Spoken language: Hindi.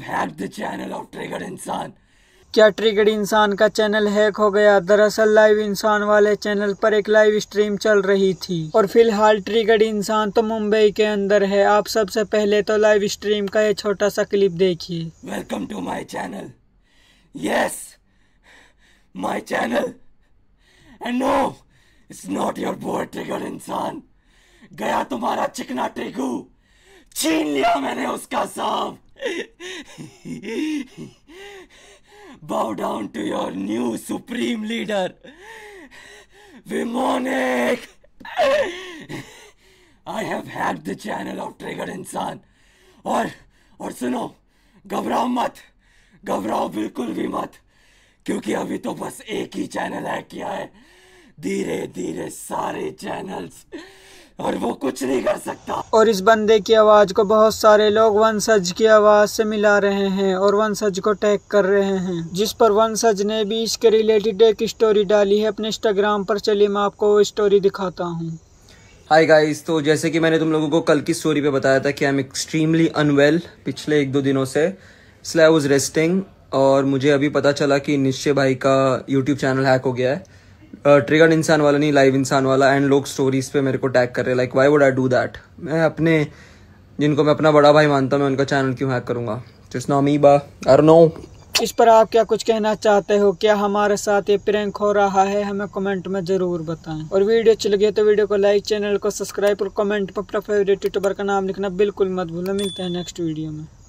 hacked the channel of triggered इंसान। क्या ट्रिगर्ड इंसान का चैनल हैक हो गया? दरअसल लाइव इंसान वाले चैनल पर एक लाइव स्ट्रीम चल रही थी और फिलहाल ट्रिगर्ड इंसान तो मुंबई के अंदर है। आप सबसे पहले तो लाइव स्ट्रीम का ये छोटा सा क्लिप देखिए। Welcome to my channel. Yes, my channel. And no, it's not your boy triggered इंसान। गया तुम्हारा चिकना टेकू, छीन लिया मैंने उसका सांप। Bow down to your new supreme leader, Vimonic. I have hacked the channel of triggered इंसान। और सुनो, घबराओ मत, घबराओ बिल्कुल भी मत, क्योंकि अभी तो बस एक ही चैनल हैक किया है। धीरे धीरे सारे चैनल्स, और वो कुछ नहीं कर सकता। और इस बंदे की आवाज को बहुत सारे लोग वंशज की आवाज से मिला रहे हैं और वंशज को टैग कर रहे हैं, जिस पर वंशज ने भी इसके रिलेटेड एक स्टोरी डाली है अपने इंस्टाग्राम पर। चलिए मैं आपको वो स्टोरी दिखाता हूँ। हाय गाइस, तो जैसे कि मैंने तुम लोगों को कल की स्टोरी पे बताया था कि आई एम एक्सट्रीमली अनवेल पिछले 1-2 दिनों से, इसलिए आई वाज रेस्टिंग। और मुझे अभी पता चला कि निश्चय भाई का यूट्यूब चैनल हैक हो गया है। ट्रिगर्ड इंसान वाला नहीं, लाइव इंसान वाला। एंड लोग स्टोरीज पे मेरे को टैग कर रहे हैं, like why would I do that. मैं अपने, जिनको मैं अपना बड़ा भाई मानता हूं, मैं उनका चैनल क्यों हैक करूंगा? Just no amoeba, I don't know. इस पर आप क्या कुछ कहना चाहते हो? क्या हमारे साथ ये प्रैंक हो रहा है? हमें कमेंट में जरूर बताएं। और वीडियो अच्छी लगी तो वीडियो को लाइक, चैनल को सब्सक्राइब और कमेंट पर अपना फेवरेट यूट्यूबर का नाम लिखना बिल्कुल मत भूलना। मिलते हैं नेक्स्ट वीडियो में।